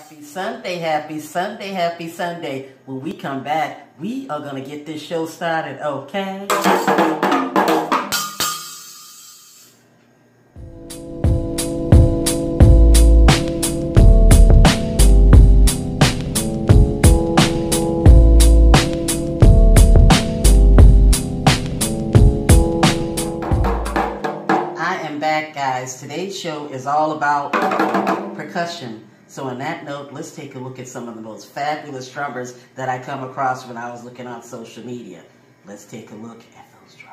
Happy Sunday, happy Sunday, happy Sunday. When we come back, we are going to get this show started, okay? I am back, guys. Today's show is all about percussion. So on that note, let's take a look at some of the most fabulous drummers that I come across when I was looking on social media. Let's take a look at those drummers.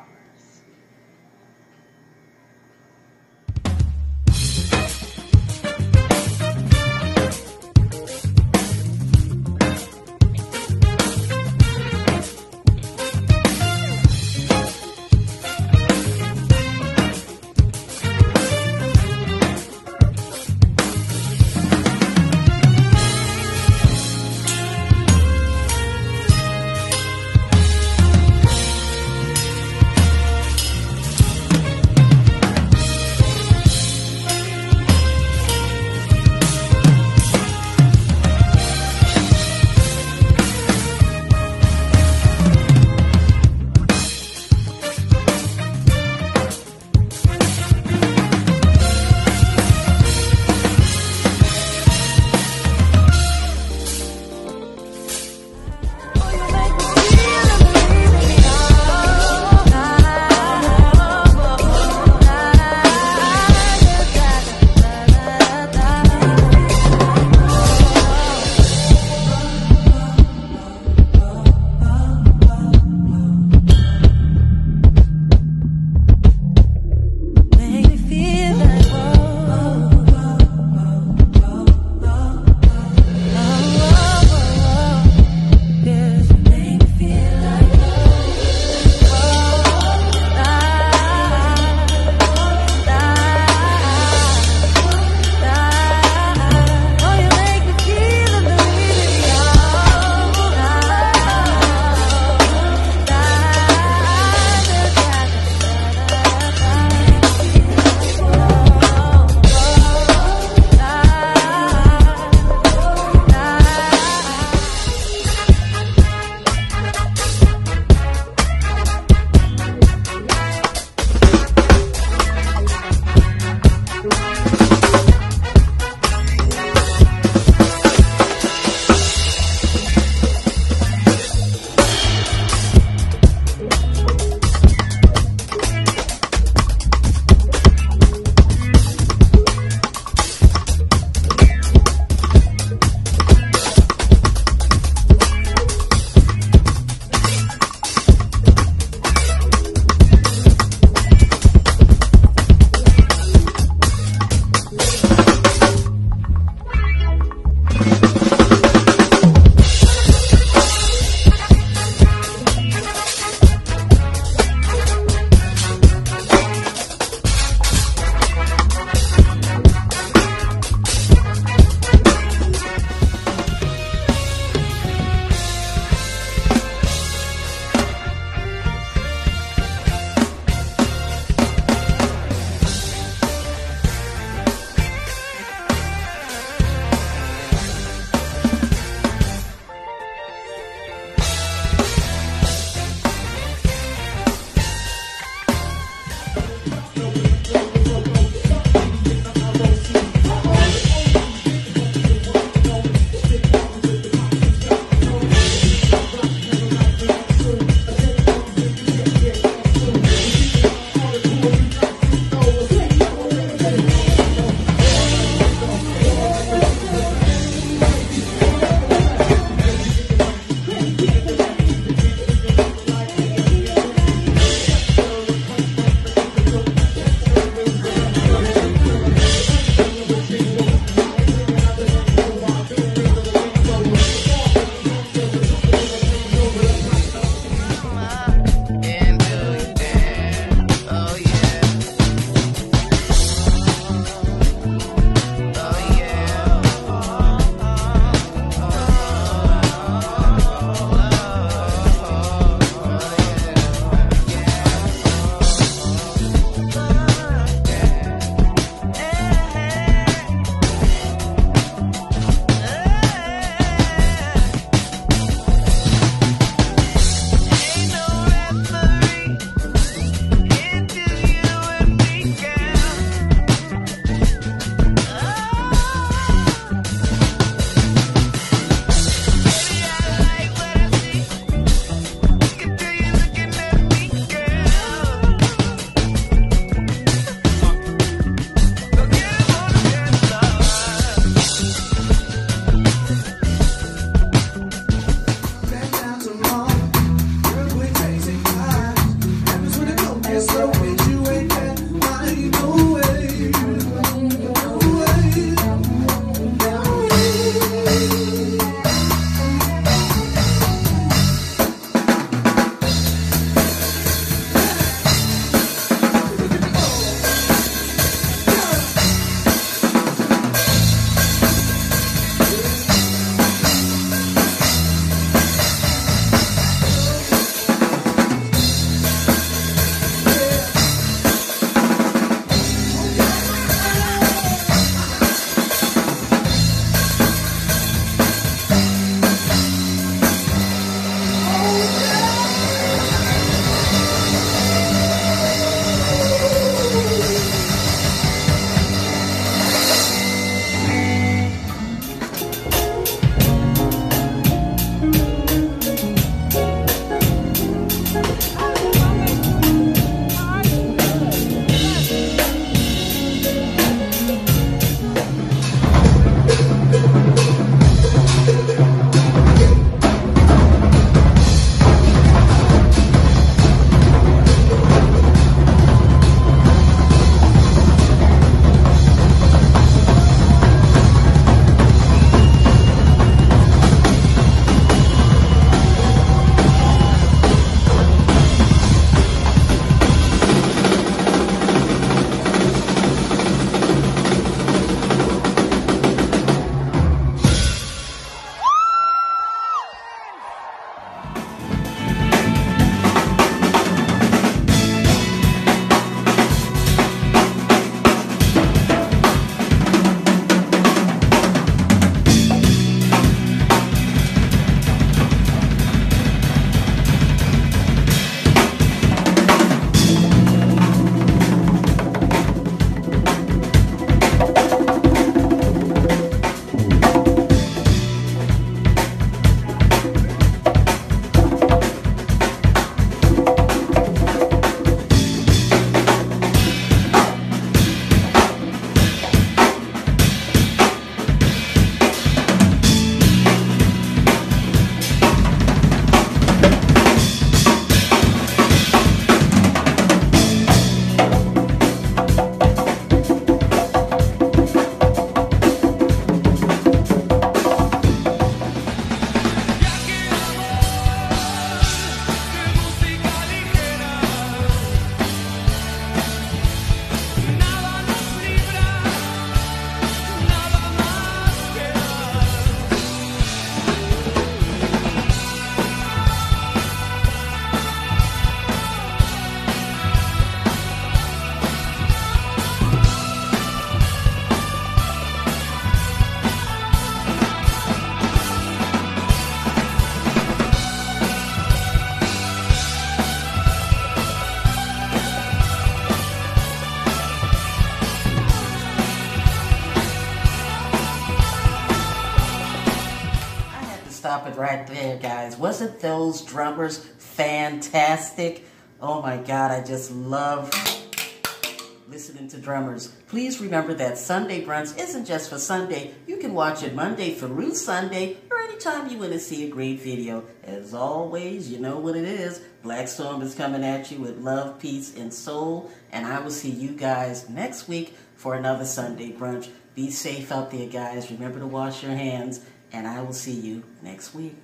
stop it right there, guys. Wasn't those drummers fantastic? Oh my God, I just love listening to drummers. Please remember that Sunday Brunch isn't just for Sunday. You can watch it Monday through Sunday or anytime you want to see a great video. As always, you know what it is. Black Storm is coming at you with love, peace, and soul. And I will see you guys next week for another Sunday Brunch. Be safe out there, guys. Remember to wash your hands. And I will see you next week.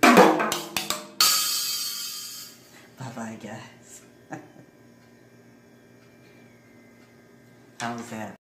Bye-bye, guys. How was that?